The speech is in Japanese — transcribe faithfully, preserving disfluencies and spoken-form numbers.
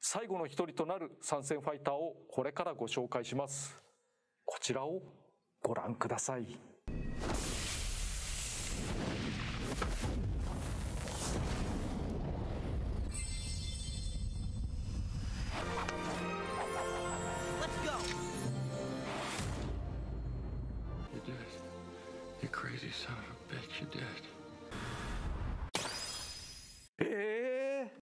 最後の一人となる参戦ファイターをこれからご紹介します。こちらをご覧ください。 You did. You crazy son of a bitch, you did.